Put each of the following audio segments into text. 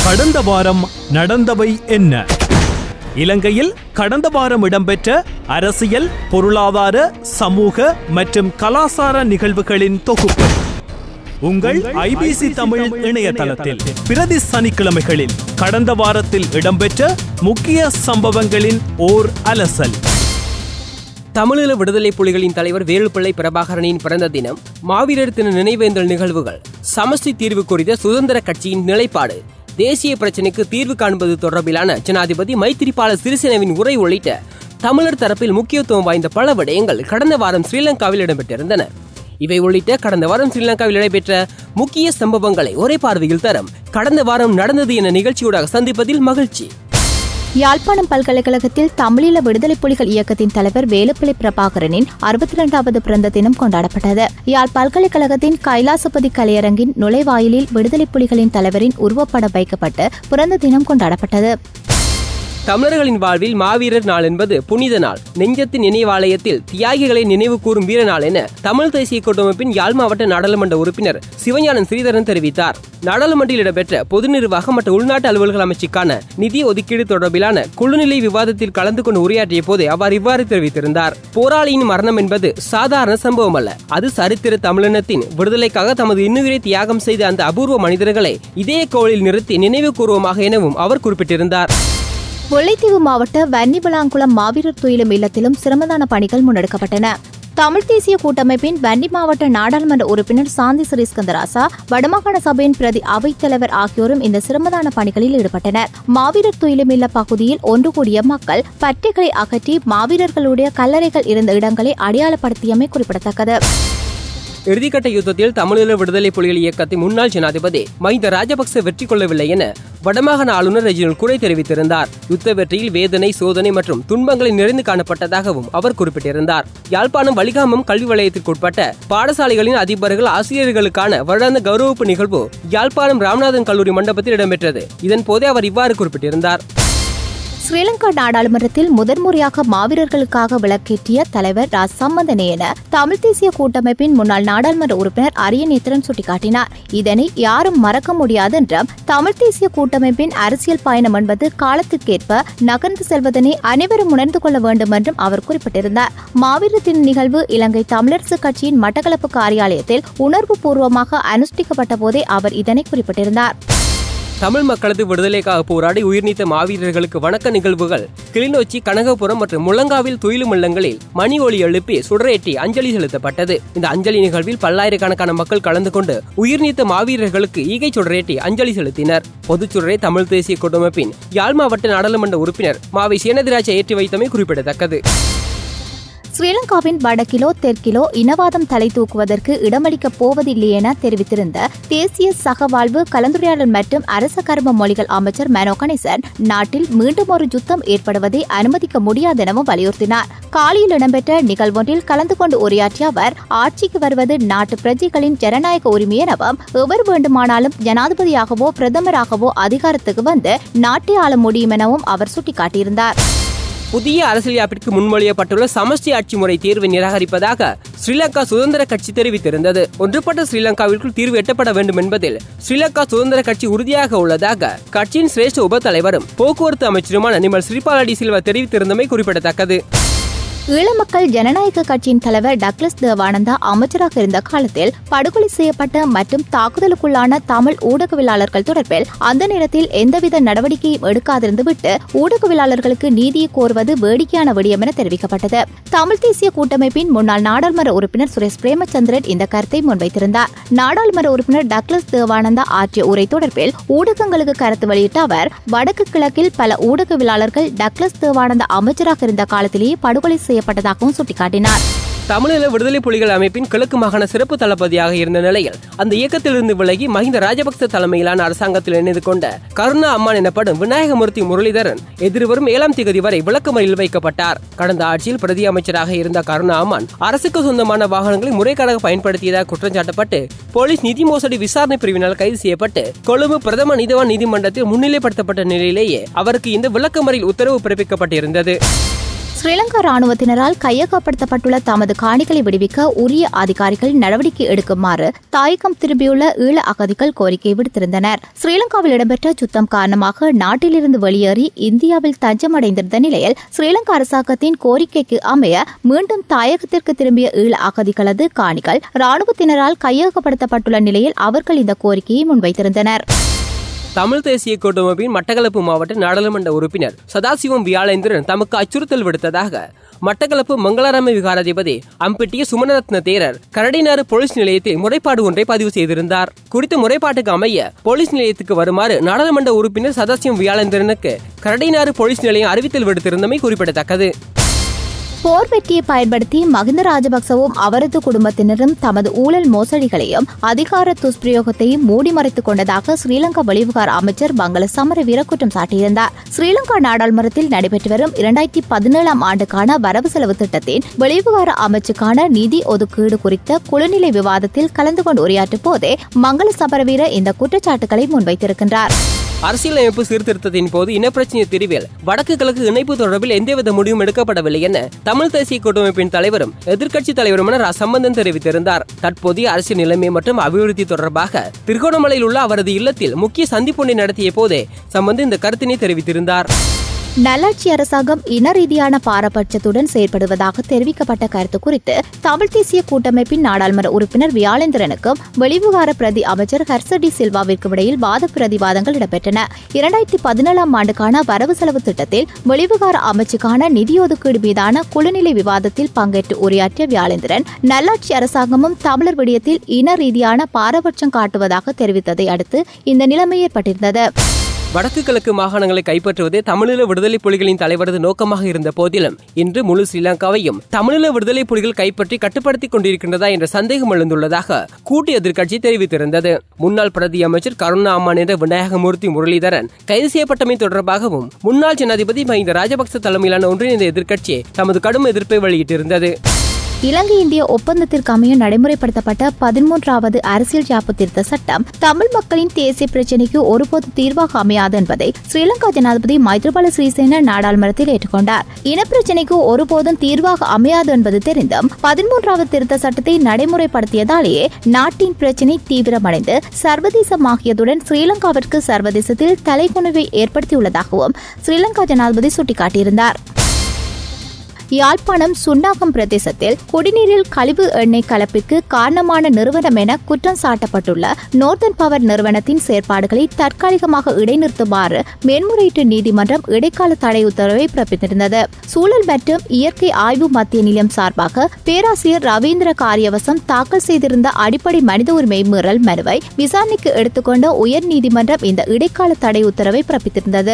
கடந்த வாரம் நடந்தவை என்ன? இலங்கையில் கடந்த வாரம் இடம்பெற்ற அரசியல், பொருளாதார, சமூக மற்றும் கலாசார நிகழ்வுகளின் தொகுப்பு உங்கள் IBC தமிழ் இணையதளத்தில் பிரதி சனிக்கிழமைகளில் கடந்த வாரத்தில் இடம்பெற்ற முக்கிய சம்பவங்களின் ஓர் அலசல். தமிழீழ விடுதலை புலிகளின் தலைவர் வேலுப்பிள்ளை பிரபாகரனின் பிறந்த தினம், மாவீரர் தின நினைவேந்தல் நிகழ்வுகள், சமஷ்டி தீர்வு குறித்த சுதந்திர கட்சியின் நிலைப்பாடு, தேசிய பிரச்சினைக்கு தீர்வு காண்பது தொடர்பிலான ஜனாதிபதி மைத்திரிபால சிறிசேனவின் உரை உள்ளிட்ட தமிழர் தரப்பில் முக்கியத்துவம் வாய்ந்த பல விடயங்கள் கடந்த வாரம் ஸ்ரீலங்காவில் இடம்பெற்றிருந்தன. இவை உள்ளிட்ட கடந்த வாரம் ஸ்ரீலங்காவில் நடைபெற்ற முக்கிய சம்பவங்களை ஒரே பார்வையில் தரும் கடந்த வாரம் நடந்தது என நிகழ்ச்சியூடாக சந்திப்பதில் மகிழ்ச்சி. யாழ்ப்பாணம் பல்கலைக்கழகத்தில் தமிழீழ விடுதலை புலிகள் இயக்கத்தின் தலைவர் வேலுப்பிள்ளை பிரபாகரனின் 62வது பிறந்த தினம் கொண்டாடப்பட்டது. யாழ் பல்கலைக்கழகத்தின் கைலாசபதி கலையரங்கின் நுழைவாயிலில் விடுதலை புலிகளின் தலைவரின் உருவப்படம் வைக்கப்பட்டு பிறந்த தினம் கொண்டாடப்பட்டது. தமிழர்களின் வாழ்வில் மாவீரர் நாள் என்பது புனித நாள். நெஞ்சத்தின் நினைவாலயத்தில் தியாகிகளை நினைவு கூறும் வீர நாள் என தமிழ் தேசிய கூட்டமைப்பின் யாழ் மாவட்ட நாடாளுமன்ற உறுப்பினர் சிவஞானம் ஸ்ரீதரன் தெரிவித்தார். நாடாளுமன்றில் இடம்பெற்ற பொது நிர்வாகம் மற்றும் உள்நாட்டு அலுவல்கள் அமைச்சுக்கான நிதி ஒதுக்கீடு தொடர்பிலான குழுநிலை விவாதத்தில் கலந்து கொண்டு உரையாற்றிய போது அவர் இவ்வாறு தெரிவித்திருந்தார். போராளியின் மரணம் என்பது சாதாரண சம்பவம் அல்ல. அது சரித்திர தமிழினத்தின் விடுதலைக்காக தமது இன்னுயிரை தியாகம் செய்த அந்த அபூர்வ மனிதர்களை இதே கோளில் நிறுத்தி நினைவு கூறுவோமாக எனவும் அவர் குறிப்பிட்டிருந்தார். முல்லைத்தீவு மாவட்ட வன்னிவிளாங்குளம் மாவீரர் துயிலும் இல்லத்திலும் சிரமதான பணிகள் முன்னெடுக்கப்பட்டன. தமிழ் தேசிய கூட்டமைப்பின் வன்னி மாவட்ட நாடாளுமன்ற உறுப்பினர் சாந்தி ஸ்ரீஸ்கந்தராசா, வடமாகாண சபையின் பிரதி அவைத்தலைவர் ஆகியோரும் இந்த சிரமதான பணிகளில் ஈடுபட்டனர். மாவீரர் துயிலும் இல்ல பகுதியில் ஒன்று கூடிய மக்கள் பட்டைகளை அகற்றி மாவீரர்களுடைய கல்லறைகள் இருந்த இடங்களை அடையாளப்படுத்தியமை குறிப்பிடத்தக்கது. இறுதிக்கட்ட யுத்தத்தில் தமிழீழ விடுதலை புலிகள் இயக்கத்தின் முன்னாள் ஜனாதிபதி மஹிந்த ராஜபக்ச வெற்றி கொள்ளவில்லை என வடமாகாண ஆளுநர் ரெஜினல் குறை தெரிவித்திருந்தார். யுத்த வெற்றியில் வேதனை, சோதனை மற்றும் துன்பங்களை நிறைந்து காணப்பட்டதாகவும் அவர் குறிப்பிட்டிருந்தார். யாழ்ப்பாணம் வலிகாமம் கல்வி வலயத்திற்குட்பட்ட பாடசாலைகளின் அதிபர்கள், ஆசிரியர்களுக்கான வருடாந்த கௌரவிப்பு நிகழ்வு யாழ்ப்பாணம் ராமநாதன் கல்லூரி மண்டபத்தில் இடம்பெற்றது. இதன் போதே அவர் இவ்வாறு குறிப்பிட்டிருந்தார். ஸ்ரீலங்கா நாடாளுமன்றத்தில் முதன்முறையாக மாவீரர்களுக்காக விளக்கேற்றிய தலைவர் ராஜ் சம்பந்தனே என தமிழ் தேசிய கூட்டமைப்பின் முன்னாள் நாடாளுமன்ற உறுப்பினர் அரியநேத்திரன் சுட்டிக்காட்டினார். இதனை யாரும் மறக்க முடியாது என்றும், தமிழ் தேசிய கூட்டமைப்பின் அரசியல் பயணம் என்பது காலத்துக்கேற்ப நகர்ந்து செல்வதனை அனைவரும் உணர்ந்து கொள்ள வேண்டும் என்றும் அவர் குறிப்பிட்டிருந்தார். மாவீரர் தின நிகழ்வு இலங்கை தமிழரசு கட்சியின் மட்டக்களப்பு காரியாலயத்தில் உணர்வு பூர்வமாக அனுஷ்டிக்கப்பட்ட போதே அவர் இதனை குறிப்பிட்டிருந்தார். தமிழ் மக்களது விடுதலைக்காக போராடி உயிர்நீத்த மாவீரர்களுக்கு வணக்க நிகழ்வுகள் கிளிநொச்சி, கனகபுரம் மற்றும் முழங்காவில் துயிலும் இல்லங்களில் மணி ஒலி எழுப்பி சுடரேற்றி அஞ்சலி செலுத்தப்பட்டது. இந்த அஞ்சலி நிகழ்வில் பல்லாயிரக்கணக்கான மக்கள் கலந்து கொண்டு உயிர்நீத்த மாவீரர்களுக்கு ஈகை சுடரேற்றி அஞ்சலி செலுத்தினர். பொதுச்சுடரை தமிழ் தேசிய கூட்டமைப்பின் யாழ் மாவட்ட நாடாளுமன்ற உறுப்பினர் மாவை சேனதிராஜா ஏற்றி வைத்தமை குறிப்பிடத்தக்கது. ஸ்ரீலங்காவின் வடக்கிலோ தெற்கிலோ இனவாதம் தலை தூக்குவதற்கு இடமளிக்கப் போவதில்லை என தெரிவித்திருந்த தேசிய சகவாழ்வு, கலந்துரையாடல் மற்றும் அரச கர்ம மொழிகள் அமைச்சர் மனோ கணேசன், நாட்டில் மீண்டும் ஒரு யுத்தம் ஏற்படுவதை அனுமதிக்க முடியாது எனவும் வலியுறுத்தினார். காலியில் இடம்பெற்ற நிகழ்வொன்றில் கலந்து கொண்டு உரையாற்றிய அவர், ஆட்சிக்கு வருவது நாட்டு பிரஜைகளின் ஜனநாயக உரிமை எனவும், எவர் வேண்டுமானாலும் ஜனாதிபதியாகவோ பிரதமராகவோ அதிகாரத்துக்கு வந்து நாட்டை ஆள முடியும் எனவும் அவர் சுட்டிக்காட்டியிருந்தார். புதிய அரசியலமைப்பிற்கு முன்மொழியப்பட்டுள்ள சமஷ்டி ஆட்சி முறை தீர்வை நிராகரிப்பதாக ஸ்ரீலங்கா சுதந்திர கட்சி தெரிவித்திருந்தது. ஒன்றுபட்ட ஸ்ரீலங்காவிற்குள் தீர்வு எட்டப்பட வேண்டும் என்பதில் ஸ்ரீலங்கா சுதந்திர கட்சி உறுதியாக உள்ளதாக கட்சியின் சிரேஷ்ட உப தலைவரும் போக்குவரத்து அமைச்சருமான நிமல் ஸ்ரீபால டி சில்வா தெரிவித்திருந்தமை குறிப்பிடத்தக்கது. ஈழமக்கள் ஜனநாயக கட்சியின் தலைவர் டக்ளஸ் தேவானந்தா அமைச்சராக இருந்த காலத்தில் படுகொலை செய்யப்பட்ட மற்றும் தாக்குதலுக்குள்ளான தமிழ் ஊடகவியலாளர்கள் தொடர்பில் அந்த நேரத்தில் எந்தவித நடவடிக்கையும் எடுக்காதிருந்து விட்டு ஊடகவியலாளர்களுக்கு நீதியை கோருவது வேடிக்கையான விடயம் என தெரிவிக்கப்பட்டது. தமிழ் தேசிய கூட்டமைப்பின் முன்னாள் நாடாளுமன்ற உறுப்பினர் சுரேஷ் பிரேமச்சந்திரன் இந்த கருத்தை முன்வைத்திருந்தார். நாடாளுமன்ற உறுப்பினர் டக்ளஸ் தேவானந்தா ஆற்றிய உரை தொடர்பில் ஊடகங்களுக்கு கருத்து வெளியிட்ட அவர், வடக்கு கிழக்கில் பல ஊடகவியலாளர்கள் டக்ளஸ் தேவானந்தா அமைச்சராக இருந்த காலத்திலேயே படுகொலை செய்யப்பட்டதாகவும் சுட்டிக்காட்டினார். தமிழீழ விடுதலை புலிகள் அமைப்பின் கிழக்கு மாகாண சிறப்பு தளபதியாக இருந்த நிலையில் அந்த இயக்கத்திலிருந்து விலகி மஹிந்த ராஜபக்ச தலைமையிலான அரசாங்கத்தில் இணைந்து கொண்ட கருணா அம்மான் எனப்படும் விநாயகமூர்த்தி முரளிதரன் எதிர்வரும் 7ஆம் தேதி வரை விளக்கமறியலில் வைக்கப்பட்டார். கடந்த ஆட்சியில் பிரதி அமைச்சராக இருந்த கருணா அம்மான் அரசுக்கு சொந்தமான வாகனங்களை முறைகேடாக பயன்படுத்தியதாக குற்றம் சாட்டப்பட்டு போலீஸ் நிதி மோசடி விசாரணை பிரிவினால் கைது செய்யப்பட்டு கொழும்பு பிரதம நீதிவான் நீதிமன்றத்தில் முன்னிலைப்படுத்தப்பட்ட நிலையிலேயே அவருக்கு இந்த விளக்கமறியல் உத்தரவு பிறப்பிக்கப்பட்டிருந்தது. ஸ்ரீலங்கா ராணுவத்தினரால் கையகப்படுத்தப்பட்டுள்ள தமது காணிகளை விடுவிக்க உரிய அதிகாரிகள் நடவடிக்கை எடுக்குமாறு தாயகம் திரும்பியுள்ள ஈழ அகதிகள் கோரிக்கை விடுத்திருந்தனர். ஸ்ரீலங்காவில் இடம்பெற்ற யுத்தம் காரணமாக நாட்டிலிருந்து வெளியேறி இந்தியாவில் தஞ்சமடைந்திருந்த நிலையில் ஸ்ரீலங்கா அரசாங்கத்தின் கோரிக்கைக்கு அமைய மீண்டும் தாயகத்திற்கு திரும்பிய ஈழ அகதிகளது காணிகள் ராணுவத்தினரால் கையகப்படுத்தப்பட்டுள்ள நிலையில் அவர்கள் இந்த கோரிக்கையை முன்வைத்திருந்தனர். தமிழ் தேசிய கூட்டமைப்பின் மட்டக்களப்பு மாவட்ட நாடாளுமன்ற உறுப்பினர் சதாசிவம் வியாழேந்திரன் தமக்கு அச்சுறுத்தல் விடுத்ததாக மட்டக்களப்பு மங்களாராம விகாராதிபதி அம்பிட்டிய சுமணரத்ன தேரர் கரடினாறு போலீஸ் நிலையத்தில் முறைப்பாடு ஒன்றை பதிவு செய்திருந்தார். குறித்த முறைப்பாட்டுக்கு அமைய போலீஸ் நிலையத்துக்கு வருமாறு நாடாளுமன்ற உறுப்பினர் சதாசிவம் வியாழேந்திரனுக்கு கரடினாறு போலீஸ் நிலையம் அறிவித்தல் விடுத்திருந்தமை குறிப்பிடத்தக்கது. போர் வெற்றியை பயன்படுத்தி மகிந்த ராஜபக்சவும் அவரது குடும்பத்தினரும் தமது ஊழல் மோசடிகளையும் அதிகார துஷ்பிரயோகத்தையும் மூடி மறைத்துக் கொண்டதாக ஸ்ரீலங்கா வெளிவிவகார அமைச்சர் பங்கள சமரவீர குற்றம் சாட்டியிருந்தார். ஸ்ரீலங்கா நாடாளுமன்றத்தில் நடைபெற்று வரும் 2017 ஆண்டுக்கான வரவு செலவு திட்டத்தின் வெளிவிவகார அமைச்சுக்கான நிதி ஒதுக்கீடு குறித்த குழுநிலை விவாதத்தில் கலந்து கொண்டு உரையாற்றும் போதே மங்கள சமரவீர இந்த குற்றச்சாட்டுகளை முன்வைத்திருக்கின்றார். அரசியலமைப்பு சீர்திருத்தத்தின் போது இனப்பிரச்சினை தீர்வில் வடக்கு கிழக்கு இணைப்பு தொடர்பில் எந்தவித முடிவும் எடுக்கப்படவில்லை என தமிழ் தேசிய கூட்டமைப்பின் தலைவரும் எதிர்க்கட்சி தலைவருமான ரா சம்பந்தன் தெரிவித்திருந்தார். தற்போதைய அரசியல் நிலைமை மற்றும் அபிவிருத்தி தொடர்பாக திருகோணமலையில் உள்ள அவரது இல்லத்தில் முக்கிய சந்திப்பொன்றை நடத்திய போதே சம்பந்தன் இந்த கருத்தினை தெரிவித்திருந்தார். நல்லாட்சி அரசாங்கம் இன ரீதியான பாரபட்சத்துடன் செயற்படுவதாக தெரிவிக்கப்பட்ட கருத்து குறித்து தமிழ் தேசிய கூட்டமைப்பின் நாடாளுமன்ற உறுப்பினர் வியாழேந்திரனுக்கும் வெளிவிவகார பிரதி அமைச்சர் ஹர்சடி சில்வாவிற்கும் இடையில் வாத பிரதிவாதங்கள் இடம்பெற்றன. 2017 ஆண்டுக்கான வரவு செலவு திட்டத்தில் வெளிவிவகார அமைச்சுக்கான நிதி ஒதுக்கீடு மீதான குழுநிலை விவாதத்தில் பங்கேற்று உரையாற்றிய வியாழேந்திரன் நல்லாட்சி அரசாங்கமும் தமிழர் விடயத்தில் இன ரீதியான பாரபட்சம் காட்டுவதாக தெரிவித்ததை அடுத்து இந்த நிலைமை ஏற்பட்டிருந்தது. வடக்கு கிழக்கு மாகாணங்களை கைப்பற்றுவதே தமிழீழ விடுதலை புலிகளின் தலைவரது நோக்கமாக இருந்த போதிலும் இன்று முழு ஸ்ரீலங்காவையும் தமிழீழ விடுதலை புலிகள் கைப்பற்றி கட்டுப்படுத்திக் கொண்டிருக்கின்றதா என்ற சந்தேகம் எழுந்துள்ளதாக கூட்டு எதிர்க்கட்சி தெரிவித்திருந்தது. முன்னாள் பிரதி அமைச்சர் கருணா அம்மான் என்ற விநாயகமூர்த்தி முரளிதரன் கைது செய்யப்பட்டமை தொடர்பாகவும் முன்னாள் ஜனாதிபதி மஹிந்த ராஜபக்ச தலைமையிலான ஒன்றிணைந்த எதிர்க்கட்சி தமது கடும் எதிர்ப்பை வெளியிட்டிருந்தது. இலங்கை இந்திய ஒப்பந்தத்திற்கு அமைய நடைமுறைப்படுத்தப்பட்ட 13வது அரசியல் யாப்பு திருத்த சட்டம் தமிழ் மக்களின் தேசிய பிரச்சினைக்கு ஒருபோது தீர்வாக அமையாது என்பதை ஸ்ரீலங்கா ஜனாதிபதி மைத்ரிபால சிறிசேன நாடாளுமன்றத்தில் ஏற்றுக்கொண்டார். இனப்பிரச்சினைக்கு ஒருபோதும் தீர்வாக அமையாது என்பது தெரிந்தும் 13வது திருத்த சட்டத்தை நடைமுறைப்படுத்தியதாலேயே நாட்டின் பிரச்சினை தீவிரமடைந்து சர்வதேசமாகியதுடன் ஸ்ரீலங்காவிற்கு சர்வதேசத்தில் தலைகுனிவை ஏற்படுத்தியுள்ளதாகவும் ஸ்ரீலங்கா ஜனாதிபதி சுட்டிக்காட்டியிருந்தார். யாழ்ப்பாணம் சுன்னாகம் பிரதேசத்தில் குடிநீரில் கழிவு எண்ணெய் கலப்பிற்கு காரணமான நிறுவனம் என குற்றம் சாட்டப்பட்டுள்ள நோர்தன் பவர் நிறுவனத்தின் செயற்பாடுகளை தற்காலிகமாக இடைநிறுத்துமாறு மேன்முறையீட்டு நீதிமன்றம் இடைக்கால தடை உத்தரவை பிறப்பித்திருந்தது. சூழல் மற்றும் இயற்கை ஆய்வு மத்திய நிலையம் சார்பாக பேராசிரியர் ரவீந்திர காரியவசம் தாக்கல் செய்திருந்த அடிப்படை மனித உரிமை மீறல் மனுவை விசாரணைக்கு எடுத்துக்கொண்ட உயர் நீதிமன்றம் இந்த இடைக்கால தடை உத்தரவை பிறப்பித்திருந்தது.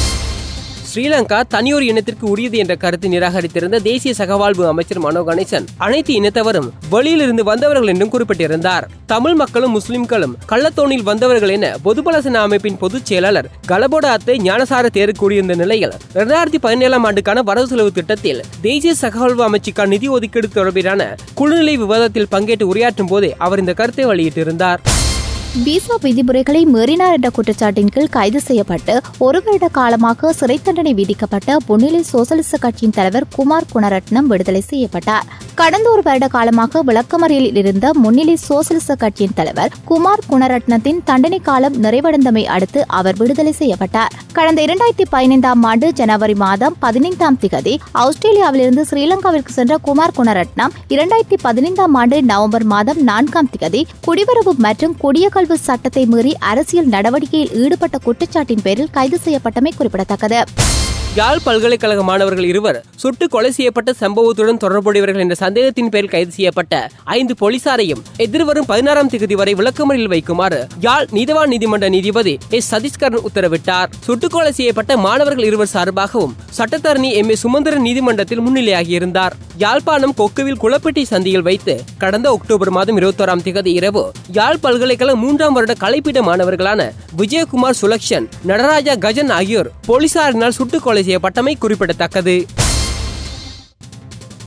ஸ்ரீலங்கா தனியொரு இனத்திற்கு உரியது என்ற கருத்தை நிராகரித்திருந்த தேசிய சகவாழ்வு அமைச்சர் மனோ கணேசன் அனைத்து இனத்தவரும் வெளியிலிருந்து வந்தவர்கள் என்றும் குறிப்பிட்டிருந்தார். தமிழ் மக்களும் முஸ்லிம்களும் கள்ளத்தோணில் வந்தவர்கள் என பொதுபலசன அமைப்பின் பொதுச் செயலாளர் கலபோட அத்தை ஞானசார தேர் கூறியிருந்த நிலையில் 2017 ஆண்டுக்கான வரவு செலவு திட்டத்தில் தேசிய சகவாழ்வு அமைச்சுக்கான நிதி ஒதுக்கீடு தொடர்பிலான குழுநிலை விவாதத்தில் பங்கேற்று உரையாற்றும் போதே அவர் இந்த கருத்தை வெளியிட்டிருந்தார். விசா விதிமுறைகளை மீறினார் என்ற குற்றச்சாட்டின் கீழ் கைது செய்யப்பட்டு ஒரு வருட காலமாக சிறை தண்டனை விதிக்கப்பட்ட முன்னிலை சோசலிச கட்சியின் தலைவர் குமார் குணரட்னம் விடுதலை செய்யப்பட்டார். கடந்த ஒரு வருட காலமாக விளக்கமறியலில் இருந்த முன்னிலை சோசலிச கட்சியின் தலைவர் குமார் குணரட்னத்தின் தண்டனை காலம் நிறைவடைந்தமை அடுத்து அவர் விடுதலை செய்யப்பட்டார். கடந்த 2015 ஆண்டு ஜனவரி மாதம் 15ஆம் திகதி ஆஸ்திரேலியாவிலிருந்து ஸ்ரீலங்காவிற்கு சென்ற குமார் குணரட்னம் 2015 ஆண்டு நவம்பர் மாதம் 4ஆம் திகதி குடிவரவு மற்றும் குடியகல்வு சட்டத்தை மீறி அரசியல் நடவடிக்கையில் ஈடுபட்ட குற்றச்சாட்டின் பேரில் கைது செய்யப்பட்டமை குறிப்பிடத்தக்கது. யாழ் பல்கலைக்கழக மாணவர்கள் இருவர் சுட்டு கொலை செய்யப்பட்ட சம்பவத்துடன் தொடர்புடையவர்கள் என்ற சந்தேகத்தின் பேரில் கைது செய்யப்பட்ட 5 போலீசாரையும் எதிர்வரும் 16ஆம் தேதி வரை விளக்கமறியலில் வைக்குமாறு யாழ் நீதவான் நீதிமன்ற நீதிபதி எஸ் சதீஷ்கரன் உத்தரவிட்டார். சுட்டுக் கொலை செய்யப்பட்ட மாணவர்கள் இருவர் சார்பாகவும் சட்டத்தரணி எம் ஏ சுமந்திரன் நீதிமன்றத்தில் முன்னிலையாகியிருந்தார். யாழ்ப்பாணம் கொக்குவில் குளப்பட்டி சந்தியில் வைத்து கடந்த அக்டோபர் மாதம் 21ஆம் தேதி இரவு யாழ் பல்கலைக்கழக 3ஆம் வருட கலைப்பீட மாணவர்களான விஜயகுமார் சுலக்ஷன் நடராஜா கஜன் ஆகியோர் போலீசாரினால் சுட்டுக் கொலை செய்யப்பட்டமை குறிப்பிடத்தக்கது.